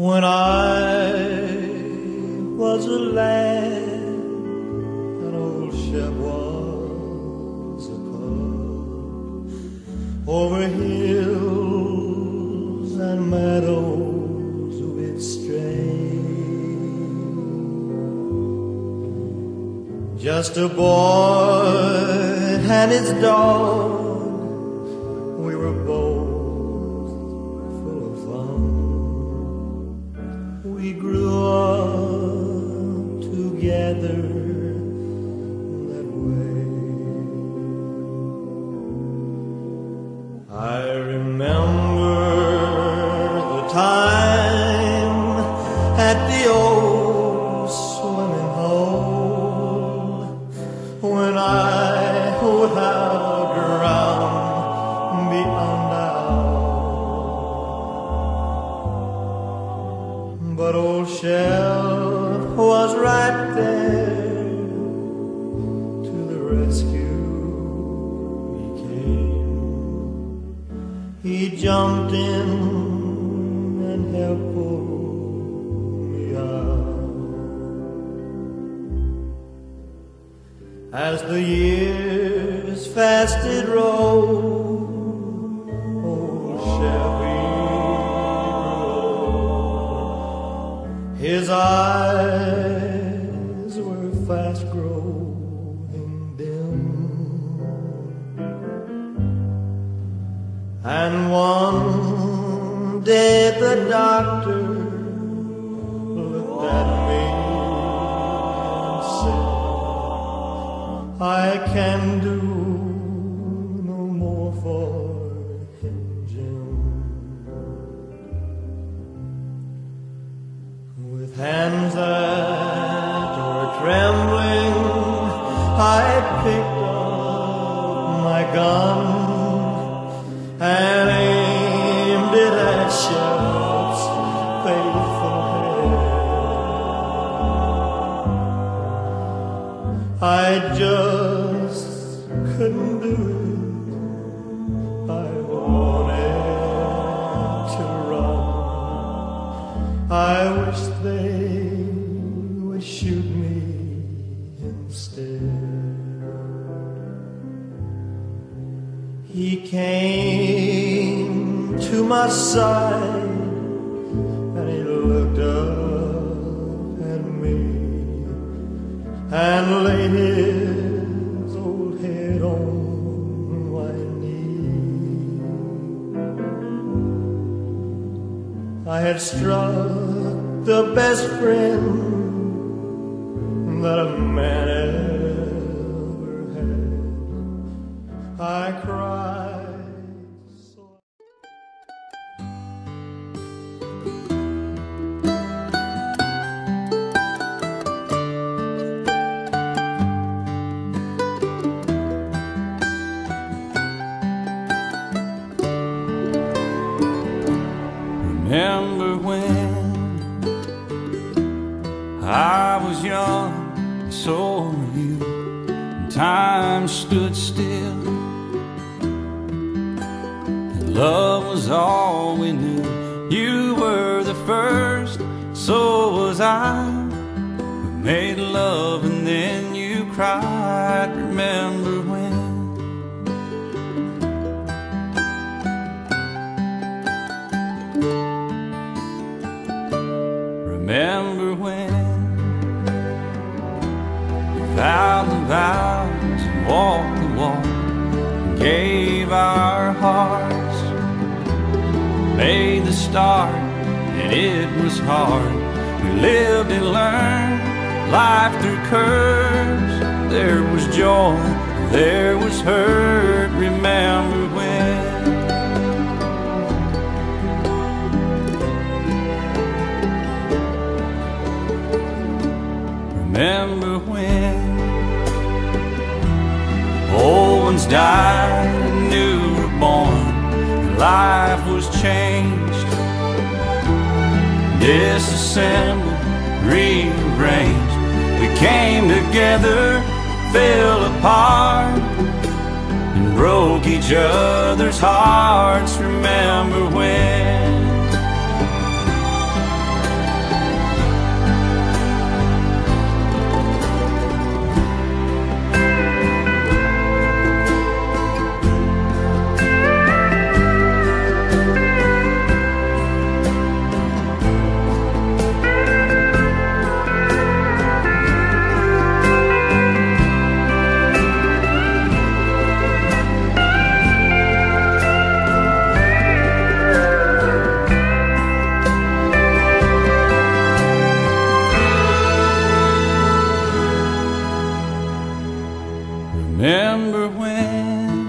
When I was a lad, an old Shep was a cub. Over hills and meadows we'd stray, just a boy and his dog. We were both full of fun. We grew up together that way. I remember the time at the old swimming hole when I would have drowned beyond doubt. But old Shep was right there to the rescue. He came, he jumped in and helped pull me out. As the years fast did roll, old Shep grew. His eyes were fast growing dim, and one day the doctor looked at me and said, I can do no more for him, Jim. With hands that were trembling, I picked up my gun and aimed it at Shep's faithful head. I just couldn't do it. I wanted to run. I wish they would shoot me instead. He came to my side and he looked up at me and laid his old head on my knee. I had struck the best friend that a man ever had. I cried so. Remember when I was young, and so were you, and time stood still, and love was all we knew. You were the first, so was I. We made love and then you cried. Remember when? Remember when we vowed the vows and walked the walk and gave our hearts, made the start and it was hard. We lived and learned life through curves. There was joy, there was hurt. Remember when? Remember when old ones died and new were born, and life was changed, disassembled, rearranged. We came together, fell apart, and broke each other's hearts. Remember when? Remember when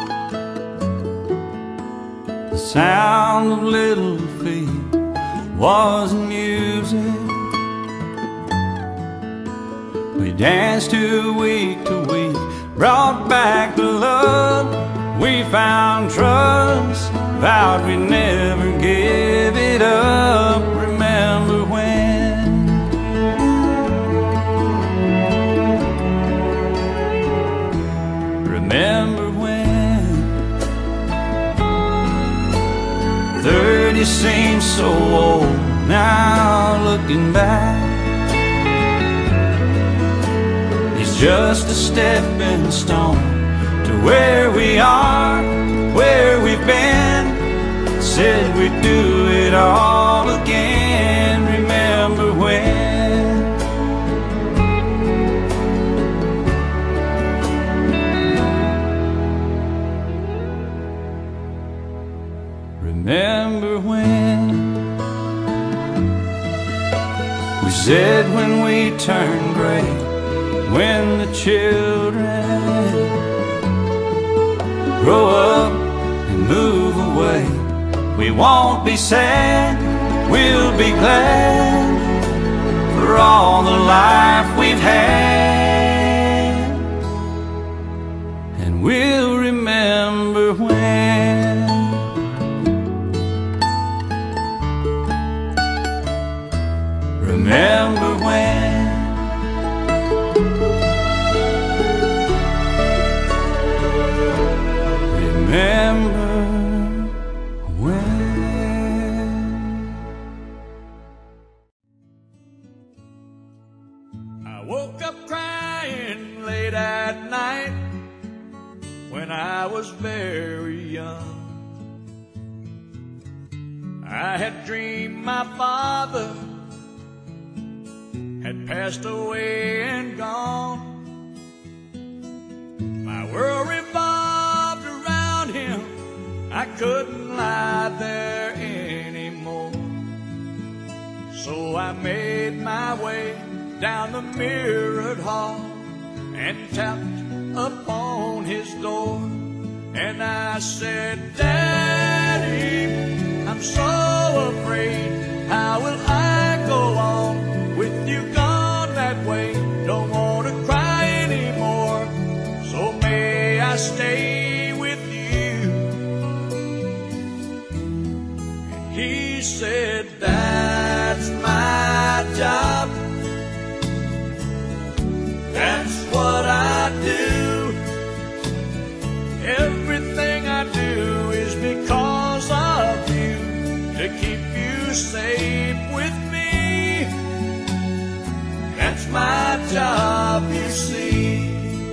the sound of little feet was music? We danced to week, brought back the love. We found trust, vowed we'd never give it up. Remember when? Remember when 30 seems so old now, looking back. It's just a stepping stone to where we are, where we've been. Said we'd do it all again. Remember when? Remember when we said when we turned gray, when the children grow up and move away, we won't be sad, we'll be glad for all the life we've had. And we'll remember when. Remember when. Remember when. I woke up crying late at night when I was very young. I had dreamed my father had passed away and gone. My world revolved around him, I couldn't lie there anymore. So I made my way down the mirrored hall and tapped upon his door. And I said, Daddy, I'm so afraid, how will I go on with you gone that way? Don't want to cry anymore, so may I stay with you? And he said, that's my job, that's what I do. Everything I do is because of you, to keep you safe with me. That's my job, you see.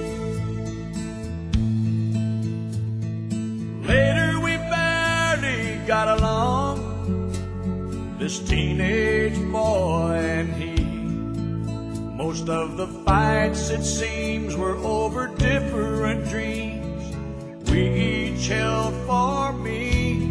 Later we barely got along, this teenage boy and he. Most of the fights, it seems, were over different dreams we each held for me.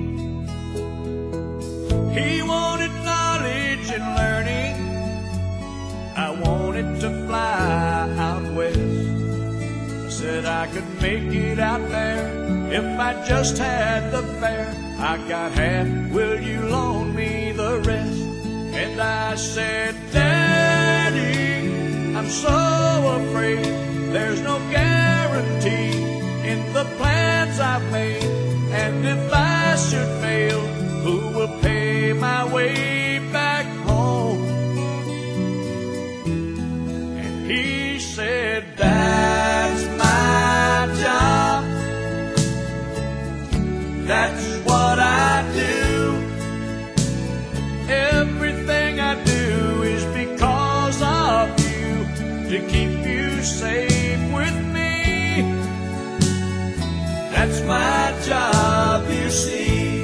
He wanted knowledge and learning, I wanted to fly out west. I said I could make it out there if I just had the fare. I got half, will you loan me the rest? And I said, Daddy, I'm so afraid there's no guarantee in the plans I've made. And if I should fail, who will pay my way back home? And he said, that's my job, that's what I do. Everything I do is because of you, to keep you safe with me. That's my job, you see.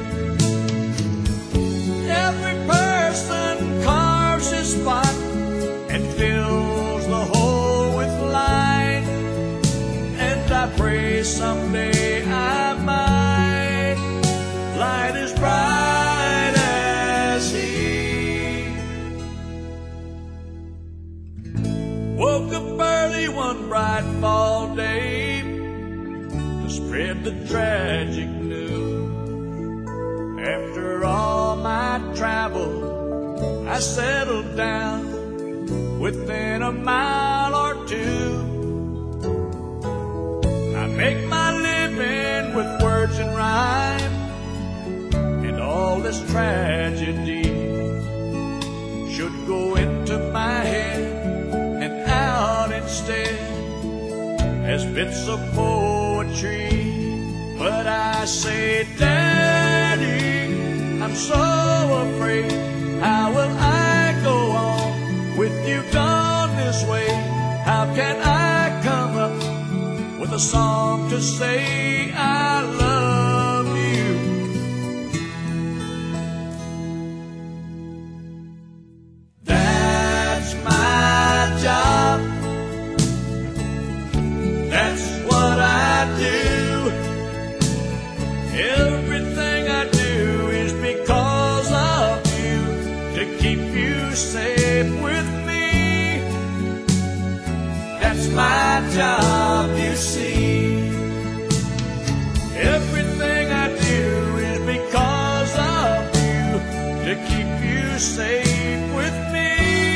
Every person carves his spot and fills the hole with light. And I pray someday I might light as bright as he. Woke up early early one bright fall day to spread the tragic news. After all my travel, I settled down within a mile or two. I make my living with words and rhyme, and all this tragedy should go into my head and out instead as bits of poetry. But I say, Daddy, I'm so afraid. How will I go on with you gone this way? How can I come up with a song to say I love you? That's my job. That's what I do. Everything I do is because of you, to keep you safe with me. That's my job, you see. Everything I do is because of you, to keep you safe with me.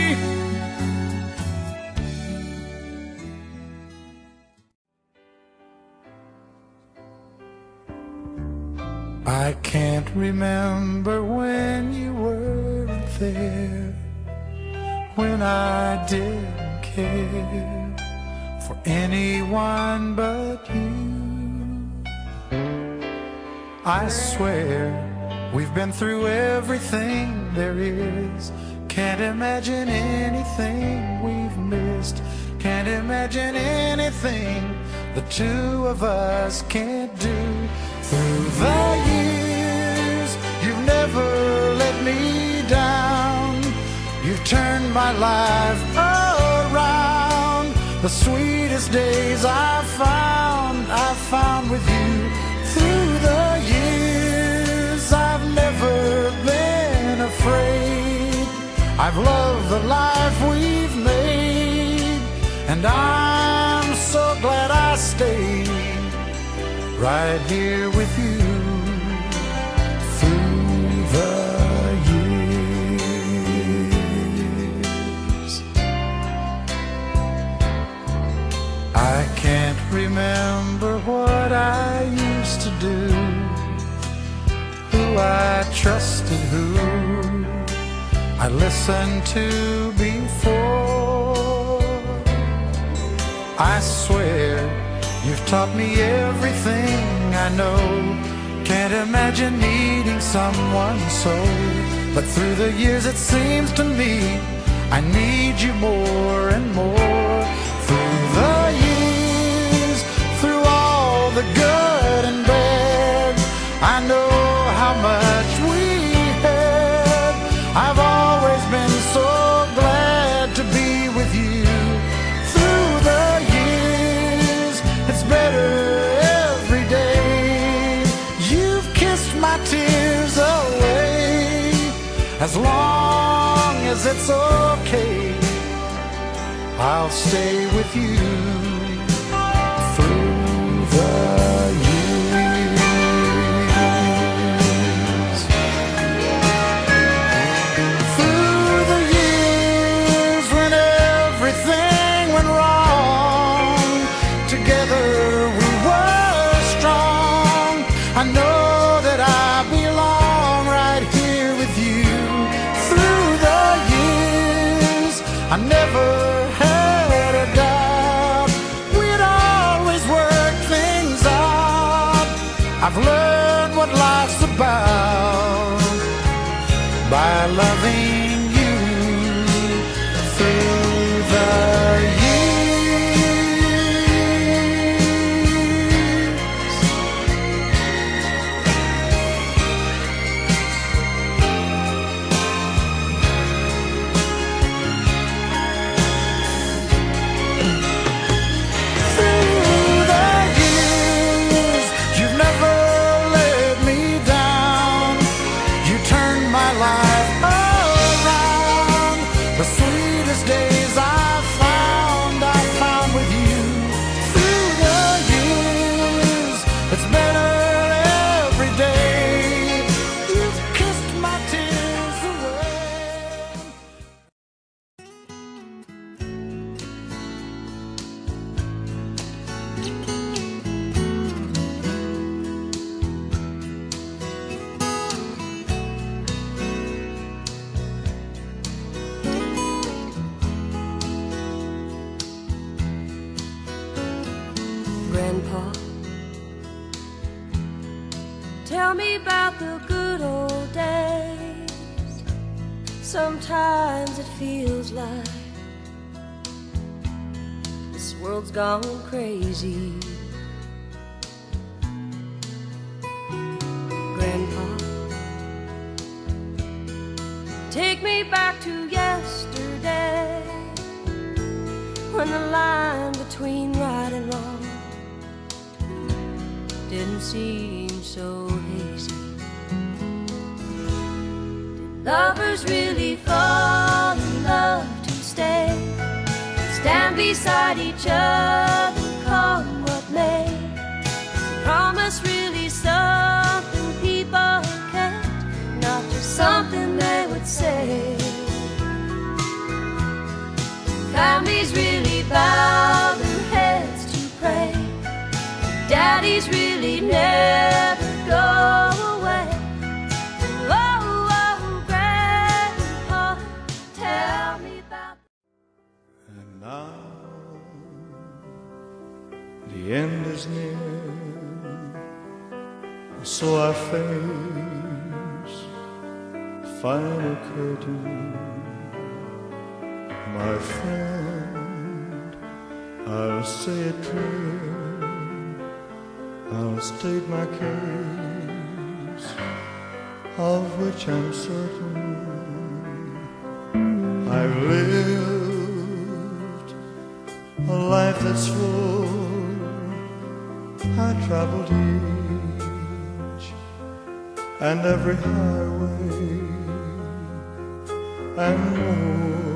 I can't remember when you weren't there, when I didn't care for anyone but you. I swear we've been through everything there is. Can't imagine anything we've missed. Can't imagine anything the two of us can't do. Through the years, you've never let me down. You've turned my life around. The sweetest days I've found with you. Through the years, I've never been afraid. I've loved the life we've made, and I'm so glad I stayed right here with you through the years. I can't remember what I used to do, who I trusted, who I listened to before. I swear you've taught me everything I know. Can't imagine needing someone so. But through the years it seems to me I need you more and more. Through the years, through all the good and bad, I know how much we had. I've always been so glad to be with you. Through the years, it's better every day. You've kissed my tears away. As long as it's okay, I'll stay with you through the years. Through the years when everything went wrong, together we were strong. I know that I belong right here with you. Through the years, I never had a doubt Grandpa, tell me about the good old days. Sometimes it feels like this world's gone crazy. Grandpa, take me back to yesterday, when the line between right and wrong didn't seem so hazy. Did lovers really fall in love to stay, stand beside each other, come what may? Is promise really something people kept, not just something they would say? Families really bow their heads to pray, daddies really never go away. Oh, oh, Grandpa, tell me about. And now the end is near, so I face the final curtain. My friend, I'll say it clear, I'll state my case, of which I'm certain. I've lived a life that's full, I traveled each and every highway and more.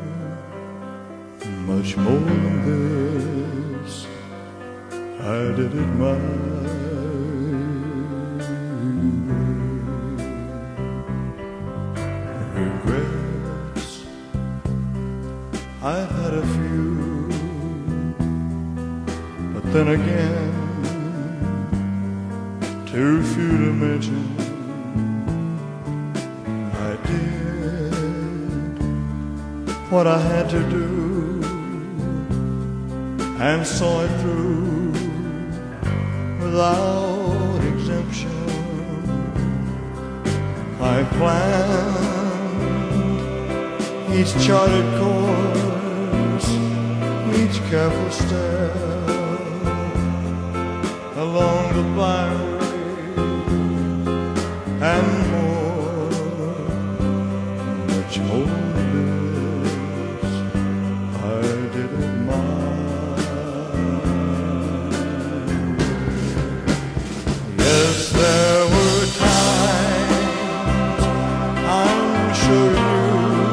Much more than this, I did it my way. Regrets, I've had a few, but then again, too few to mention. I did what I had to do and saw it through without exemption. I planned each charted course, each careful step along the byway, and more, much more than this, I did it my. There were times, I'm sure you knew,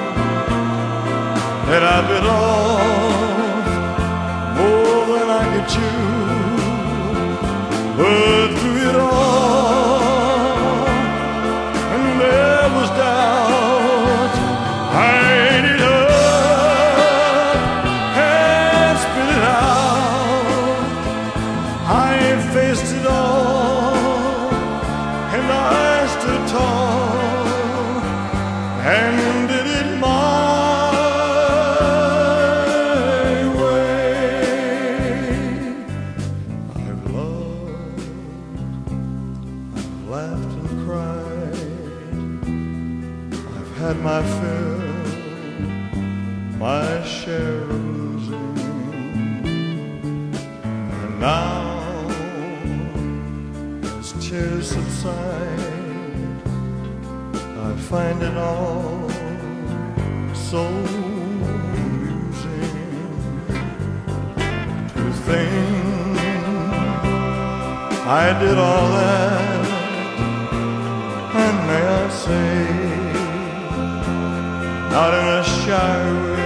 that I bit off more than I could chew. But through it all, and there was doubt, I ate it up and spit it out. I faced it all, and I stood tall and did it my way. I've loved, I've laughed and cried, I've had my fill, my share of losing, and now tears subside, I find it all so amusing to think I did all that, and may I say, not in a shy way,